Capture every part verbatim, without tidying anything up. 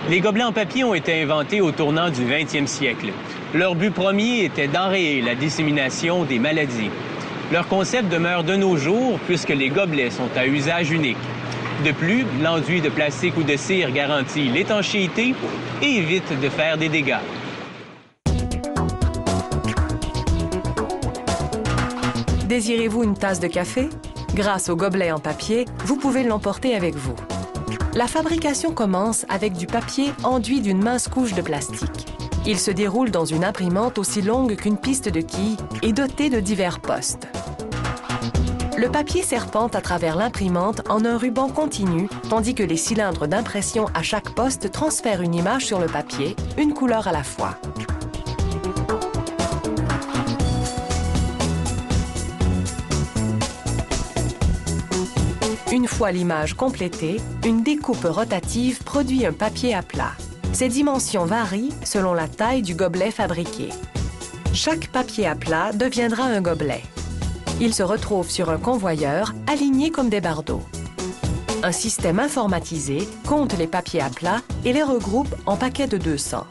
Les gobelets en papier ont été inventés au tournant du vingtième siècle. Leur but premier était d'enrayer la dissémination des maladies. Leur concept demeure de nos jours puisque les gobelets sont à usage unique. De plus, l'enduit de plastique ou de cire garantit l'étanchéité et évite de faire des dégâts. Désirez-vous une tasse de café? Grâce au gobelet en papier, vous pouvez l'emporter avec vous. La fabrication commence avec du papier enduit d'une mince couche de plastique. Il se déroule dans une imprimante aussi longue qu'une piste de quilles et dotée de divers postes. Le papier serpente à travers l'imprimante en un ruban continu, tandis que les cylindres d'impression à chaque poste transfèrent une image sur le papier, une couleur à la fois. Une fois l'image complétée, une découpe rotative produit un papier à plat. Ses dimensions varient selon la taille du gobelet fabriqué. Chaque papier à plat deviendra un gobelet. Il se retrouve sur un convoyeur aligné comme des bardeaux. Un système informatisé compte les papiers à plat et les regroupe en paquets de deux cents.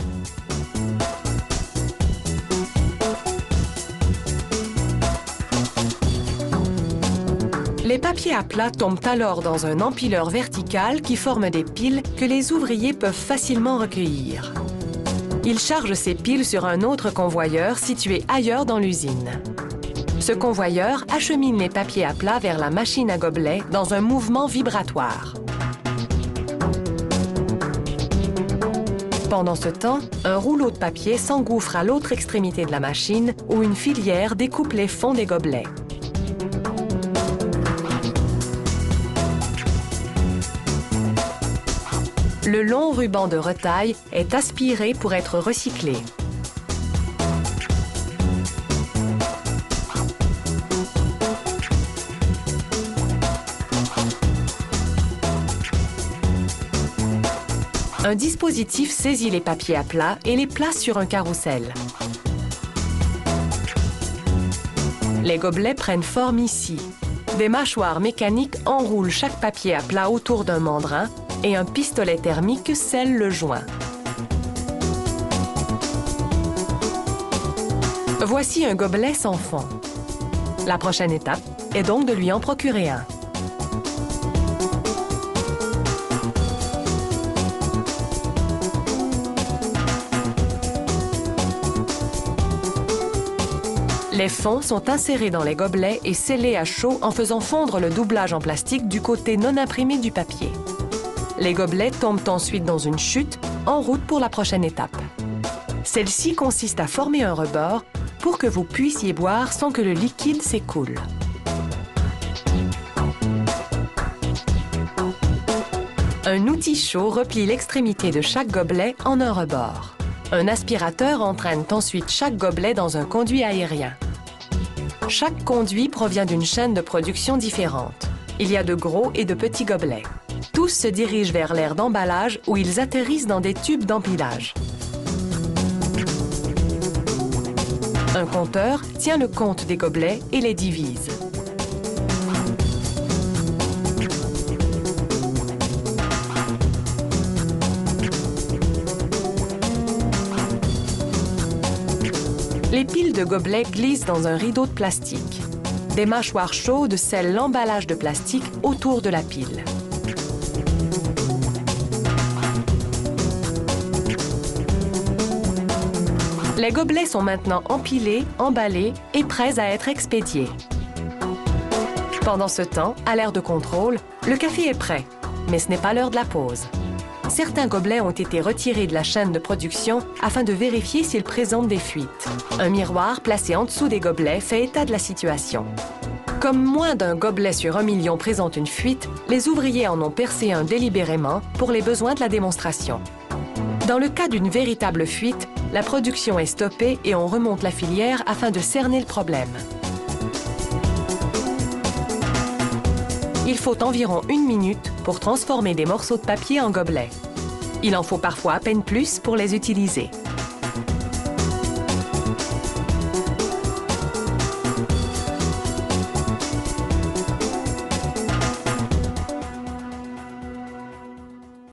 Les papiers à plat tombent alors dans un empileur vertical qui forme des piles que les ouvriers peuvent facilement recueillir. Ils chargent ces piles sur un autre convoyeur situé ailleurs dans l'usine. Ce convoyeur achemine les papiers à plat vers la machine à gobelets dans un mouvement vibratoire. Pendant ce temps, un rouleau de papier s'engouffre à l'autre extrémité de la machine où une filière découpe les fonds des gobelets. Le long ruban de retaille est aspiré pour être recyclé. Un dispositif saisit les papiers à plat et les place sur un carrousel. Les gobelets prennent forme ici. Des mâchoires mécaniques enroulent chaque papier à plat autour d'un mandrin et un pistolet thermique scelle le joint. Voici un gobelet sans fond. La prochaine étape est donc de lui en procurer un. Les fonds sont insérés dans les gobelets et scellés à chaud en faisant fondre le doublage en plastique du côté non imprimé du papier. Les gobelets tombent ensuite dans une chute, en route pour la prochaine étape. Celle-ci consiste à former un rebord pour que vous puissiez boire sans que le liquide s'écoule. Un outil chaud replie l'extrémité de chaque gobelet en un rebord. Un aspirateur entraîne ensuite chaque gobelet dans un conduit aérien. Chaque conduit provient d'une chaîne de production différente. Il y a de gros et de petits gobelets. Tous se dirigent vers l'aire d'emballage où ils atterrissent dans des tubes d'empilage. Un compteur tient le compte des gobelets et les divise. Les piles de gobelets glissent dans un rideau de plastique. Des mâchoires chaudes scellent l'emballage de plastique autour de la pile. Les gobelets sont maintenant empilés, emballés et prêts à être expédiés. Pendant ce temps, à l'aire de contrôle, le café est prêt, mais ce n'est pas l'heure de la pause. Certains gobelets ont été retirés de la chaîne de production afin de vérifier s'ils présentent des fuites. Un miroir placé en dessous des gobelets fait état de la situation. Comme moins d'un gobelet sur un million présente une fuite, les ouvriers en ont percé un délibérément pour les besoins de la démonstration. Dans le cas d'une véritable fuite, la production est stoppée et on remonte la filière afin de cerner le problème. Il faut environ une minute pour transformer des morceaux de papier en gobelets. Il en faut parfois à peine plus pour les utiliser.